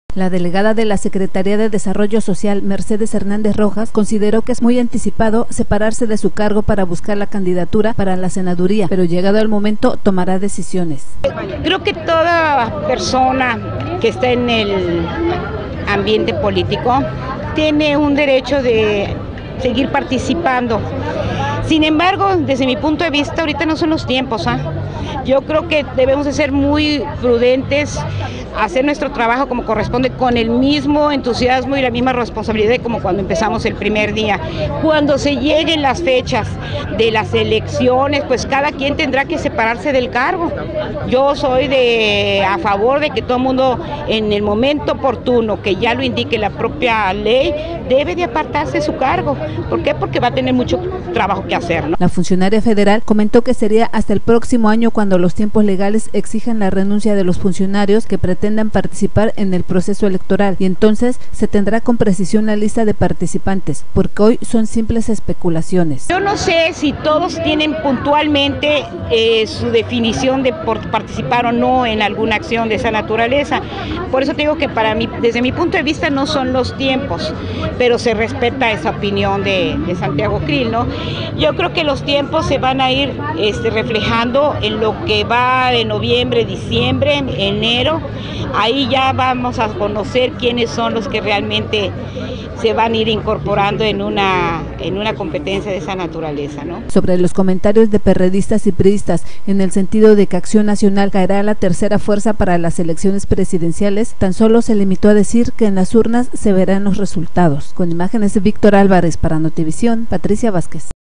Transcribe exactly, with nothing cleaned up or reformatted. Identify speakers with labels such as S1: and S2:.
S1: La delegada de la Secretaría de Desarrollo Social, Mercedes Hernández Rojas, consideró que es muy anticipado separarse de su cargo para buscar la candidatura para la senaduría, pero llegado el momento tomará decisiones.
S2: Creo que toda persona que está en el ambiente político tiene un derecho de seguir participando. Sin embargo, desde mi punto de vista, ahorita no son los tiempos, ¿eh? Yo creo que debemos de ser muy prudentes, hacer nuestro trabajo como corresponde, con el mismo entusiasmo y la misma responsabilidad como cuando empezamos el primer día. Cuando se lleguen las fechas de las elecciones, pues cada quien tendrá que separarse del cargo. Yo soy de a favor de que todo el mundo, en el momento oportuno, que ya lo indique la propia ley, debe de apartarse de su cargo. ¿Por qué? Porque va a tener mucho trabajo que hacer, ¿no?
S1: La funcionaria federal comentó que sería hasta el próximo año cuando los tiempos legales exijan la renuncia de los funcionarios que pretendan participar en el proceso electoral, y entonces se tendrá con precisión la lista de participantes, porque hoy son simples especulaciones.
S2: Yo no sé si todos tienen puntualmente eh, su definición de por participar o no en alguna acción de esa naturaleza. Por eso te digo que para mí, desde mi punto de vista, no son los tiempos, pero se respeta esa opinión de, de Santiago Krill, ¿no? Yo creo que los tiempos se van a ir este, reflejando en lo que va de noviembre, diciembre, enero. Ahí ya vamos a conocer quiénes son los que realmente se van a ir incorporando en una, en una competencia de esa naturaleza, ¿no?
S1: Sobre los comentarios de perredistas y priistas en el sentido de que Acción Nacional caerá a la tercera fuerza para las elecciones presidenciales, tan solo se limitó a decir que en las urnas se verán los resultados. Con imágenes de Víctor Álvarez para Notivisión, Patricia Vázquez.